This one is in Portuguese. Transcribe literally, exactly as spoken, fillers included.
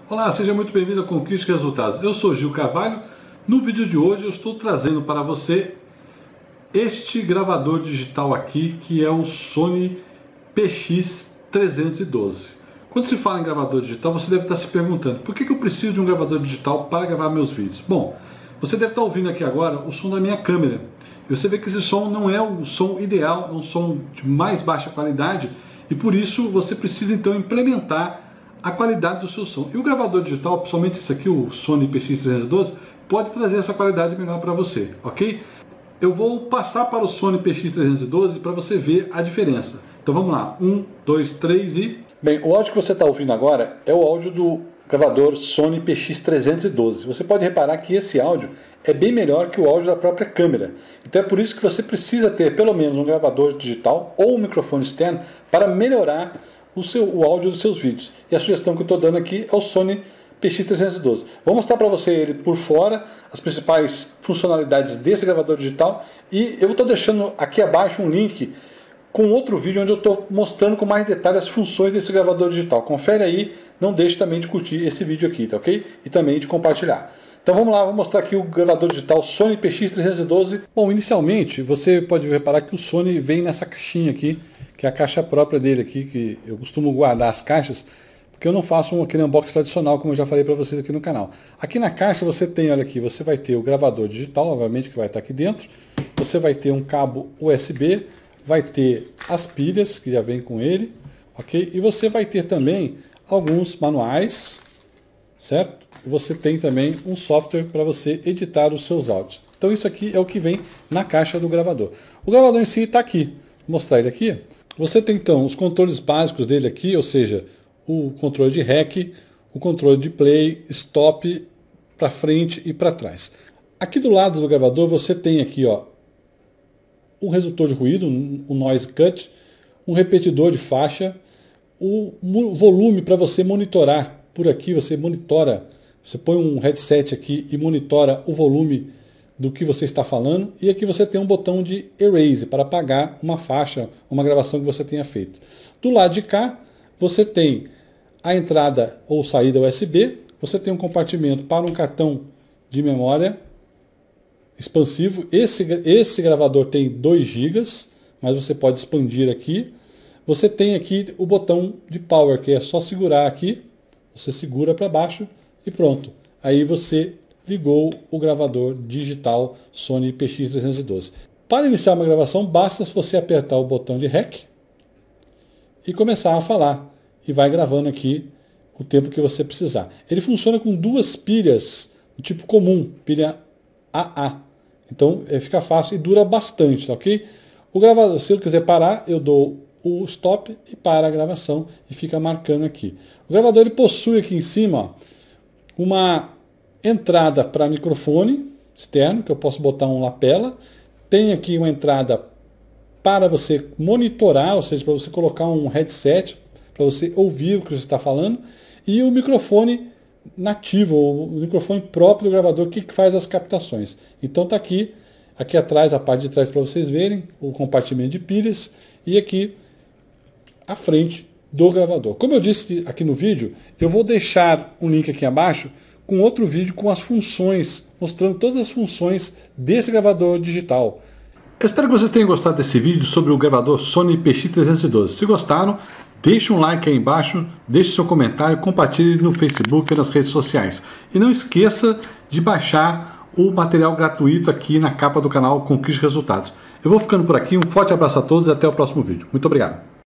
Olá, seja muito bem-vindo a Conquiste Resultados. Eu sou Gil Carvalho. No vídeo de hoje eu estou trazendo para você este gravador digital aqui, que é o Sony P X trezentos e doze. Quando se fala em gravador digital, você deve estar se perguntando: por que que eu preciso de um gravador digital para gravar meus vídeos? Bom, você deve estar ouvindo aqui agora o som da minha câmera. E você vê que esse som não é o som ideal, é um som de mais baixa qualidade, e por isso você precisa então implementar a qualidade do seu som. E o gravador digital, principalmente esse aqui, o Sony P X trezentos e doze, pode trazer essa qualidade melhor para você, ok? Eu vou passar para o Sony P X trezentos e doze para você ver a diferença. Então vamos lá, um, dois, três e... Bem, o áudio que você está ouvindo agora é o áudio do gravador Sony P X trezentos e doze. Você pode reparar que esse áudio é bem melhor que o áudio da própria câmera. Então é por isso que você precisa ter pelo menos um gravador digital ou um microfone externo para melhorar o, seu, o áudio dos seus vídeos. E a sugestão que eu estou dando aqui é o Sony P X trezentos e doze. Vou mostrar para você ele por fora, as principais funcionalidades desse gravador digital, e eu estou deixando aqui abaixo um link com outro vídeo onde eu estou mostrando com mais detalhes as funções desse gravador digital. Confere aí, não deixe também de curtir esse vídeo aqui, tá ok? E também de compartilhar. Então vamos lá, vou mostrar aqui o gravador digital Sony P X trezentos e doze. Bom, inicialmente você pode reparar que o Sony vem nessa caixinha aqui, que é a caixa própria dele aqui, que eu costumo guardar as caixas, porque eu não faço um, aquele unboxing tradicional, como eu já falei para vocês aqui no canal. Aqui na caixa você tem, olha aqui, você vai ter o gravador digital, obviamente, que vai estar aqui dentro. Você vai ter um cabo U S B, vai ter as pilhas, que já vem com ele, ok? E você vai ter também alguns manuais, certo? E você tem também um software para você editar os seus áudios. Então isso aqui é o que vem na caixa do gravador. O gravador em si está aqui. Vou mostrar ele aqui. Você tem então os controles básicos dele aqui, ou seja, o controle de REC, o controle de play, stop, para frente e para trás. Aqui do lado do gravador você tem aqui, ó, um redutor de ruído, um noise cut, um repetidor de faixa, o volume para você monitorar. Por aqui você monitora, você põe um headset aqui e monitora o volume do que você está falando, e aqui você tem um botão de erase para apagar uma faixa, uma gravação que você tenha feito. Do lado de cá você tem a entrada ou saída U S B, você tem um compartimento para um cartão de memória expansivo. Esse, esse gravador tem dois gigas, mas você pode expandir aqui. Você tem aqui o botão de power, que é só segurar aqui, você segura para baixo e pronto. Aí você ligou o gravador digital Sony P X trezentos e doze. Para iniciar uma gravação, basta você apertar o botão de REC e começar a falar. E vai gravando aqui o tempo que você precisar. Ele funciona com duas pilhas do tipo comum, pilha A A. Então é, fica fácil e dura bastante, tá ok? O gravador, se eu quiser parar, eu dou o stop e para a gravação e fica marcando aqui. O gravador ele possui aqui em cima, ó, uma entrada para microfone externo, que eu posso botar um lapela. Tem aqui uma entrada para você monitorar, ou seja, para você colocar um headset, para você ouvir o que você está falando, e o microfone nativo, o microfone próprio do gravador, que faz as captações. Então está aqui, aqui atrás, a parte de trás para vocês verem, o compartimento de pilhas, e aqui à frente do gravador. Como eu disse aqui no vídeo, eu vou deixar um link aqui abaixo com outro vídeo com as funções, mostrando todas as funções desse gravador digital. Eu espero que vocês tenham gostado desse vídeo sobre o gravador Sony P X trezentos e doze. Se gostaram, deixe um like aí embaixo, deixe seu comentário, compartilhe no Facebook e nas redes sociais. E não esqueça de baixar o material gratuito aqui na capa do canal Conquiste Resultados. Eu vou ficando por aqui, um forte abraço a todos e até o próximo vídeo. Muito obrigado.